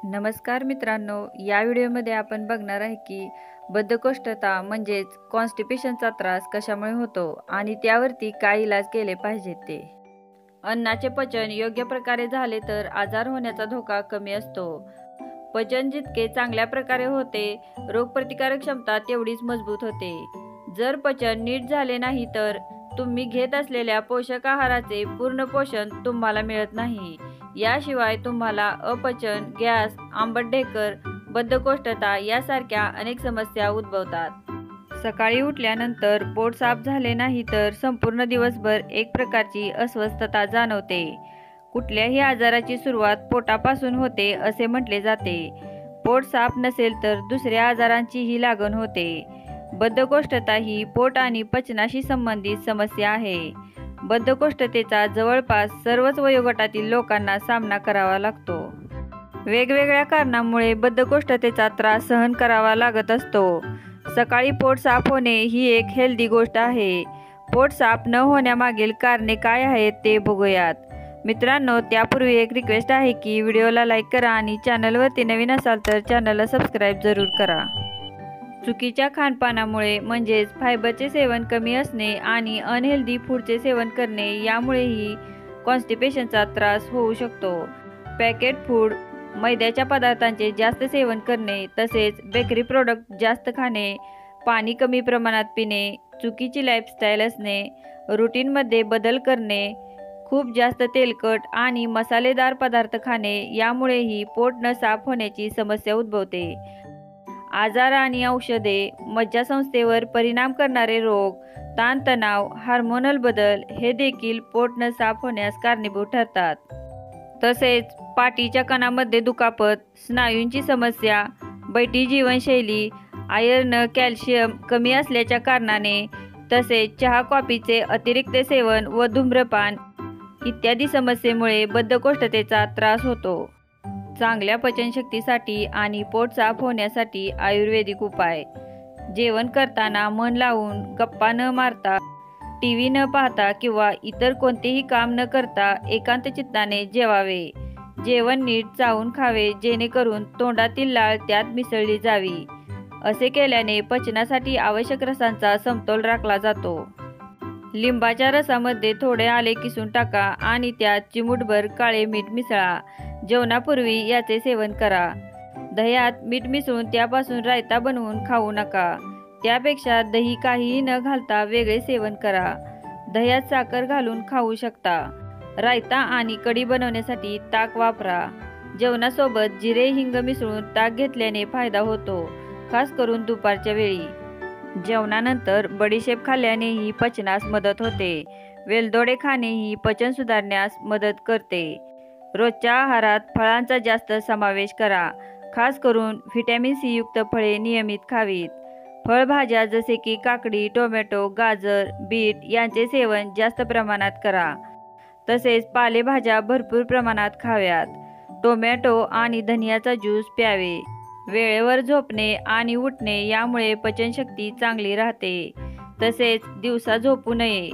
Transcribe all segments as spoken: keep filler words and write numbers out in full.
नमस्कार मित्रांनो, या व्हिडिओमध्ये आपण बघणार आहे की बद्धकोष्ठता म्हणजेच कॉन्स्टिपेशनचा त्रास कशामुळे होतो आणि त्यावरती काय इलाज केले पाहिजेत ते. अन्नाचे पचन योग्य प्रकारे झाले तर आजार होण्याचा धोका कमी असतो. पचन जितके चांगल्या प्रकारे होते, रोगप्रतिकारक क्षमता तेवढीच मजबूत होते. जर पचन नीट झाले नाही तर तुम्ही घेत असलेल्या पोषक आहाराचे पूर्ण पोषण तुम्हाला मिळत नाही. याशिवाय तुम्हाला अपचन, गॅस, आंबट ढेकर, बद्धकोष्ठता यासारख्या अनेक समस्या उद्भवतात. सकाळी उठल्यानंतर पोट साफ झाले नाही तर संपूर्ण दिवसभर एक प्रकारची अस्वस्थता जाणवते. कुठल्याही आजाराची सुरुवात पोटापासून होते असे म्हटले जाते. पोट साफ नसेल तर दुसऱ्या आजारांचीही लागण होते. बद्धकोष्ठता ही पोट आणि पचनाशी संबंधित समस्या आहे. बद्धकोष्ठतेचा जवळपास सर्वच वयोगटातील लोकांना सामना करावा लागतो. वेगवेगळ्या कारणांमुळे बद्धकोष्ठतेचा त्रास सहन करावा लागत असतो. सकाळी पोट साफ होणे ही एक हेल्दी गोष्ट आहे. पोट साफ न होण्यामागील कारणे काय आहेत ते बघूयात. मित्रांनो, त्यापूर्वी एक रिक्वेस्ट आहे की व्हिडिओला लाईक करा आणि चॅनलवरती नवीन असाल तर चॅनलला सबस्क्राईब जरूर करा. चुकीच्या खानपानामुळे म्हणजेच फायबरचे सेवन कमी असणे आणि अनहेल्दी फूडचे सेवन करणे यामुळेही कॉन्स्टिपेशनचा त्रास होऊ शकतो. पॅकेट फूड, मैद्याच्या पदार्थांचे जास्त सेवन करणे, तसेच बेकरी प्रोडक्ट जास्त खाणे, पाणी कमी प्रमाणात पिणे, चुकीची लाईफस्टाईल असणे, रुटीनमध्ये बदल करणे, खूप जास्त तेलकट आणि मसालेदार पदार्थ खाणे यामुळेही पोट न साफ होण्याची समस्या उद्भवते. आजार आणि औषधे, मज्जासंस्थेवर परिणाम करणारे रोग, ताणतणाव, हार्मोनल बदल हे देखील पोट न साफ होण्यास कारणीभूत ठरतात. तसेच पाठीच्या कणामध्ये दुखापत, स्नायूंची समस्या, बैठी जीवनशैली, आयर्न, कॅल्शियम कमी असल्याच्या कारणाने, तसेच चहा कॉफीचे अतिरिक्त सेवन व धूम्रपान इत्यादी समस्येमुळे बद्धकोष्ठतेचा त्रास होतो. चांगल्या पचनशक्तीसाठी आणि पोट साफ होण्यासाठी आयुर्वेदिक उपाय. जेवण करताना मन लावून, गप्पा न मारता, टी व्ही न पाहता किंवा इतर कोणतेही काम न करता एकांत चित्ताने जेवावे. जेवण नीट चावून खावे जेणेकरून तोंडातील लाळ त्यात मिसळली जावी. असे केल्याने पचनासाठी आवश्यक रसांचा समतोल राखला जातो. लिंबाच्या रसामध्ये थोडे आले किसून टाका आणि त्यात चिमूटभर काळे मीठ मिसळा. जेवणापूर्वी याचे सेवन करा. दह्यात मीठ मिसळून त्यापासून रायता बनवून खाऊ नका. त्यापेक्षा दही काहीही न घालता वेगळे सेवन करा. दह्यात साखर घालून खाऊ शकता. रायता आणि कढी बनवण्यासाठी ताक वापरा. जेवणासोबत जिरे, हिंग मिसळून ताक घेतल्याने फायदा होतो, खास करून दुपारच्या वेळी. जेवणानंतर बडीशेप खाल्ल्यानेही पचनास मदत होते. वेलदोडे खाणेही पचन सुधारण्यास मदत करते. रोजच्या आहारात फळांचा जास्त समावेश करा. खास करून व्हिटॅमिन सी युक्त फळे नियमित खावीत. फळभाज्या जसे की काकडी, टोमॅटो, गाजर, बीट यांचे सेवन जास्त प्रमाणात करा. तसेच पालेभाज्या भरपूर प्रमाणात खाव्यात. टोमॅटो आणि धनियाचा ज्यूस प्यावे. वेळेवर झोपणे आणि उठणे यामुळे पचनशक्ती चांगली राहते. तसेच दिवसा झोपू नये.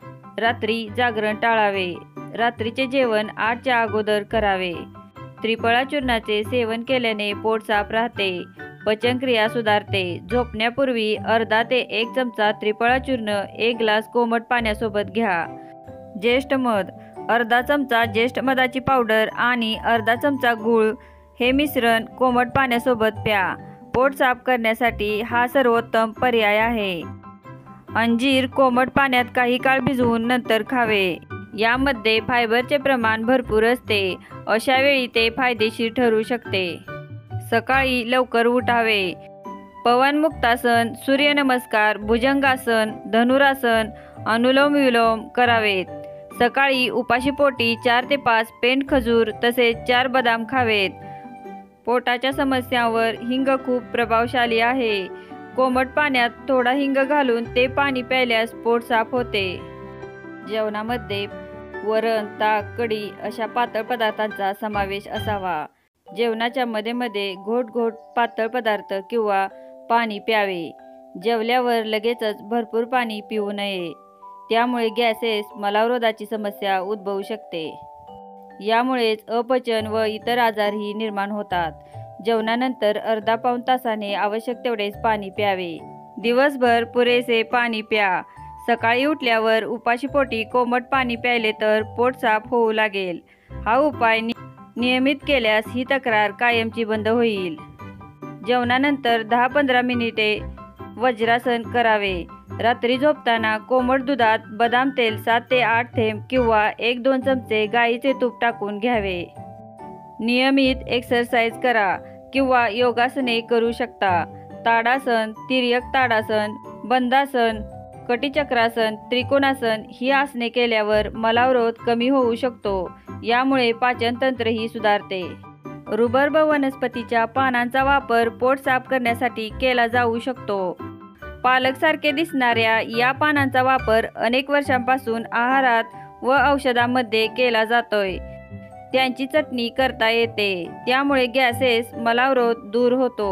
रात्री जागरण टाळावे. रात्रीचे जेवण आठच्या अगोदर करावे. त्रिफळा चूर्णाचे सेवन केल्याने पोट साफ राहते. पचनक्रिया सुधारते. झोपण्यापूर्वी अर्धा ते एक चमचा त्रिफळा चूर्ण एक ग्लास कोमट पाण्यासोबत घ्या. ज्येष्ठ मध, अर्धा चमचा ज्येष्ठ मधाची पावडर आणि अर्धा चमचा गूळ हे मिश्रण कोमट पाण्यासोबत प्या. पोट साफ करण्यासाठी हा सर्वोत्तम पर्याय आहे. अंजीर कोमट पाण्यात काही काळ भिजवून नंतर खावे. यामध्ये फायबरचे प्रमाण भरपूर असते. अशा वेळी ते फायदेशीर ठरू शकते. सकाळी लवकर उठावे. पवनमुक्तासन, सूर्यनमस्कार, भुजंगासन, धनुरासन, अनुलोम विलोम करावेत. सकाळी उपाशीपोटी चार ते पाच पेंड खजूर तसेच चार बदाम खावेत. पोटाच्या समस्यांवर हिंग खूप प्रभावशाली आहे. कोमट पाण्यात थोडा हिंग घालून ते पाणी प्यायल्यास पोट साफ होते. जेवणामध्ये वरण, ताक, कढी अशा पातळ पदार्थांचा समावेश असावा. जेवणाच्या मध्ये मध्ये घोट घोट पातळ पदार्थ किंवा पाणी प्यावे. जेवल्यावर लगेचच भरपूर पाणी पिऊ नये. त्यामुळे गॅसेस, मलावरोधाची समस्या उद्भवू शकते. यामुळेच अपचन व इतर आजारही निर्माण होतात. जेवणानंतर अर्धा पाऊण तासाने आवश्यक तेवढेच पाणी प्यावे. दिवसभर पुरेसे पाणी प्या. सकाळी उठल्यावर उपाशीपोटी कोमट पाणी प्यायले तर पोट साफ होऊ लागेल. हा उपाय नियमित केल्यास ही तक्रार कायमची बंद होईल. जेवणानंतर दहा पंधरा मिनिटे वज्रासन करावे. रात्री झोपताना कोमट दुधात बदाम तेल सात ते आठ थेंब किंवा एक दोन चमचे गाईचे तूप टाकून घ्यावे. नियमित एक्सरसाइज करा किंवा योगासने करू शकता. ताडासन, तिर्यक ताडासन, बंदासन, कटिचक्रासन, त्रिकोणासन ही आसने केल्यावर मलावरोध कमी होऊ शकतो. यामुळे पाचन तंत्रही सुधारते. रुबर्ब वनस्पतीच्या पानांचा वापर पोट साफ करण्यासाठी केला जाऊ शकतो. पालकसारखे दिसणाऱ्या या पानांचा वापर अनेक वर्षांपासून आहारात व औषधांमध्ये केला जातोय. त्यांची चटणी करता येते. त्यामुळे गॅसेस, मलावरोध दूर होतो.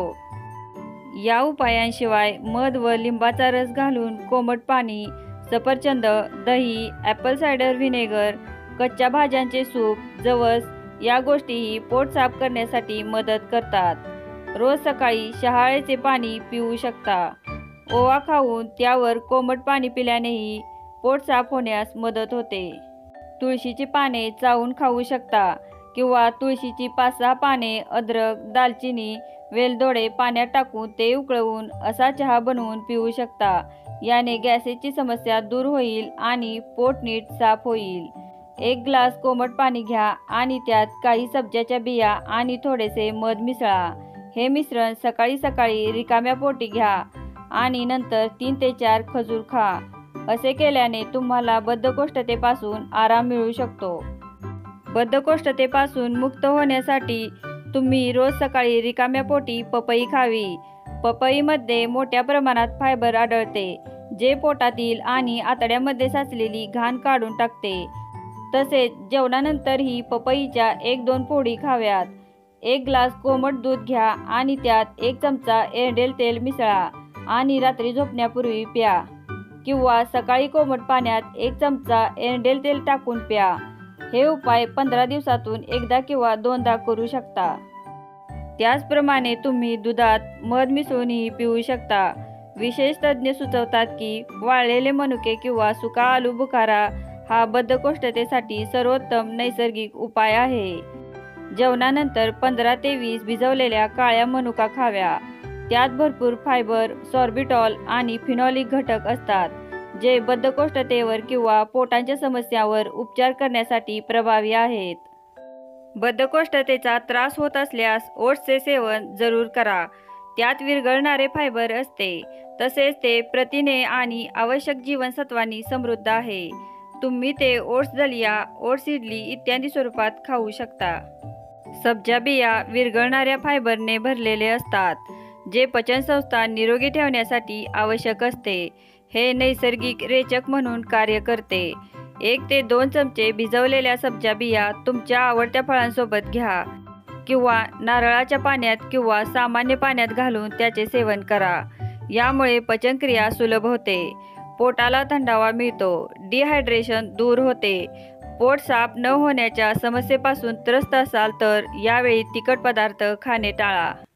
या उपायांशिवाय मध व लिंबाचा रस घालून कोमट पाणी, सफरचंद, दही, ॲपल सायडर व्हिनेगर, कच्च्या भाज्यांचे सूप, जवस या गोष्टीही पोट साफ करण्यासाठी मदत करतात. रोज सकाळी शहाळ्याचे पाणी पिऊ शकता. ओवा खाऊन त्यावर कोमट पाणी पिल्यानेही पोट साफ होण्यास मदत होते. तुळशीची पाने चावून खाऊ शकता किंवा तुळशीची पाच सहा पाने, अद्रक, दालचिनी, वेलदोडे पाण्यात टाकून ते उकळवून असा चहा बनवून पिऊ शकता. याने गॅसेसची समस्या दूर होईल आणि पोट नीट साफ होईल. एक ग्लास कोमट पाणी घ्या आणि त्यात काही सब्जाच्या बिया आणि थोडेसे मध मिसळा. हे मिश्रण सकाळी सकाळी रिकाम्या पोटी घ्या आणि नंतर तीन ते चार खजूर खा. असे केल्याने तुम्हाला बद्धकोष्ठतेपासून आराम मिळू शकतो. बद्धकोष्ठतेपासून मुक्त होण्यासाठी तुम्ही रोज सकाळी रिकाम्या पोटी पपई खावी. पपईमध्ये मोठ्या प्रमाणात फायबर आढळते, जे पोटातील आणि आतड्यामध्ये साचलेली घाण काढून टाकते. तसेच जेवणानंतरही पपईच्या एक दोन फोडी खाव्यात. एक ग्लास कोमट दूध घ्या आणि त्यात एक चमचा एरंडेल तेल मिसळा आणि रात्री झोपण्यापूर्वी प्या किंवा सकाळी कोमट पाण्यात एक चमचा एरंडेल तेल टाकून प्या. हे उपाय पंधरा दिवसातून एकदा किंवा दोनदा करू शकता. त्याचप्रमाणे तुम्ही दुधात मध मिसळूनही पिऊ शकता. विशेष तज्ज्ञ सुचवतात की वाळलेले मनुके किंवा सुका आलू बुखारा हा बद्धकोष्ठतेसाठी सर्वोत्तम नैसर्गिक उपाय आहे. जेवणानंतर पंधरा ते वीस भिजवलेल्या काळ्या मनुका खाव्या. त्यात भरपूर फायबर, सॉर्बिटॉल आणि फिनॉलिक घटक असतात, जे बद्धकोष्ठतेवर किंवा पोटांच्या समस्यांवर उपचार करण्यासाठी प्रभावी आहेत. बद्धकोष्ठतेचा त्रास होत असल्यास ओट्सचे सेवन जरूर करा. त्यात विरघळणारे फायबर असते. तसेच ते प्रथिने आणि आवश्यक जीवनसत्वांनी समृद्ध आहे. तुम्ही ते ओट्स दलिया, ओट्स इडली इत्यादी स्वरूपात खाऊ शकता. सब्जा बिया विरघळणाऱ्या फायबरने भरलेले असतात, जे पचनसंस्था निरोगी ठेवण्यासाठी आवश्यक असते. हे नैसर्गिक रेचक म्हणून कार्य करते. एक ते दोन चमचे भिजवलेल्या सब्जा बिया तुमच्या आवडत्या फळांसोबत घ्या किंवा नारळाच्या पाण्यात किंवा सामान्य पाण्यात घालून त्याचे सेवन करा. यामुळे पचनक्रिया सुलभ होते. पोटाला थंडावा मिळतो. डिहायड्रेशन दूर होते. पोट साफ न होण्याच्या समस्येपासून त्रस्त असाल तर यावेळी तिखट पदार्थ खाणे टाळा.